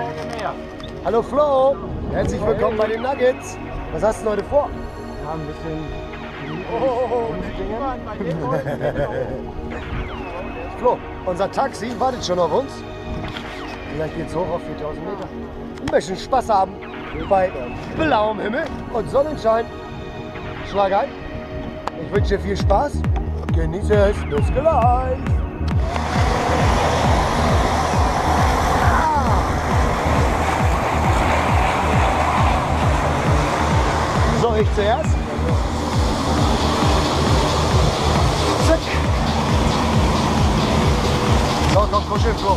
Hallo Flo, herzlich willkommen bei den Nuggets. Was hast du heute vor? Wir haben ein bisschen Flo, unser Taxi wartet schon auf uns. Vielleicht geht's hoch auf 4000 Meter. Ein bisschen Spaß haben bei blauem Himmel und Sonnenschein. Schlag ein. Ich wünsche dir viel Spaß. Genieße es. Bis gleich. So, ich zuerst. Zack. So, komm, kuschel, Flo.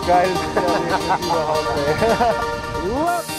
Geil. Überhaupt, ey.